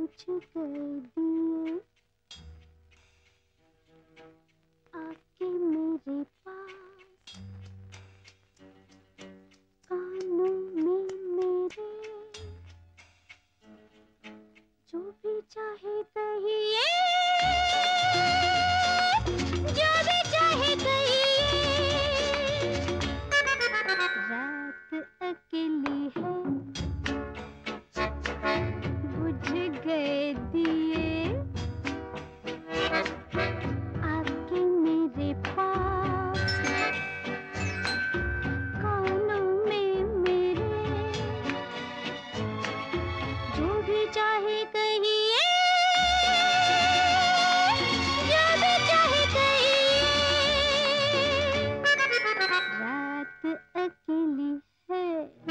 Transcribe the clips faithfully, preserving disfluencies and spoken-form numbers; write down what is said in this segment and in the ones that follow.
बुझ गए दिए आके मेरे पास, कानों में मेरे जो भी चाहे कहिए, जो भी चाहे कहिए। रात अकेली है, बुझ गए दिए आके मेरे पास, कानों में मेरे जो भी चाहे कहिए, जो भी चाहे कहिए। रात अकेली है।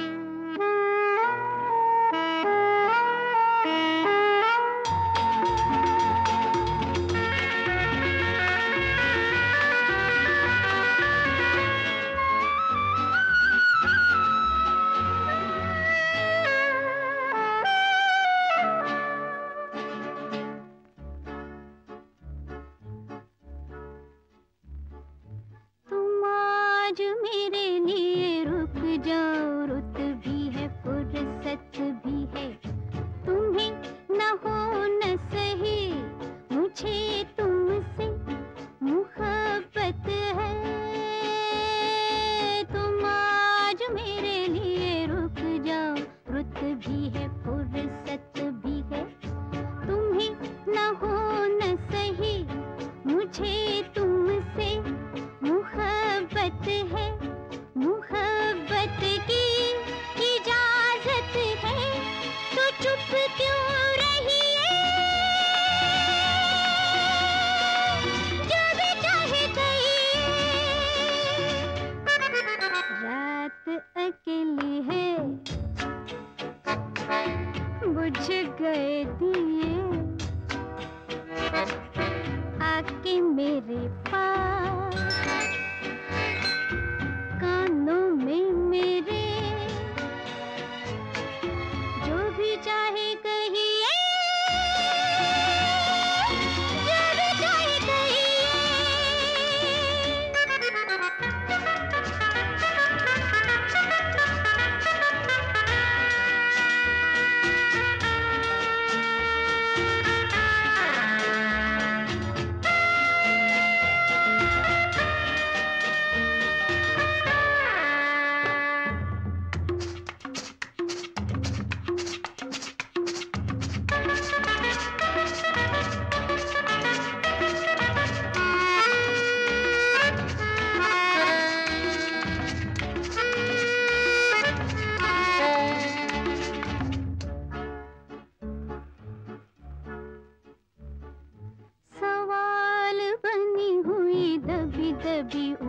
तुम आज मेरे लिए रुक जाओ, रुत भी है फुर्सत भी है, तुम्हें न हो न सही, मुझे तुमसे मुहब्बत है। तुम आज मेरे लिए रुक जाओ, रुत भी है फुर्सत भी है, तुम्हें न हो न सही, मुझे तुमसे मुहब्बत है। मुहब्बत की इजाजत है तो चुप क्यों रहिए, जो भी चाहे कहिए। रात अकेली है, बुझ गए दिए आके मेरे पास, कानों में मेरे जो भी चाहे कहिए, जो भी चाहे कहिए। दबी